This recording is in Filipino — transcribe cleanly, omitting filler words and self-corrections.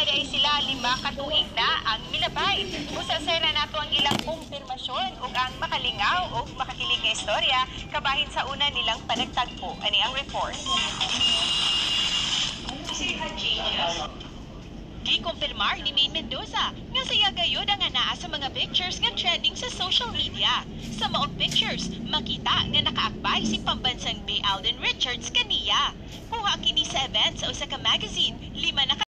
ay sila 5 ka tuig na ang milabay. Usasera nato ang ilang kumpirmasyon ug ang makalingaw o makakilig nga istorya kabahin sa una nilang panagtagpo. Ani ang report? Gikumpirmar ni Maine Mendoza nga siya gayud ang anaa sa mga pictures nga trending sa social media. Sa maong pictures, makita nga nakaakbay si pambansang Bay Alden Richards kaniya. Kuha kini sa event sa usa ka magazine, 5 na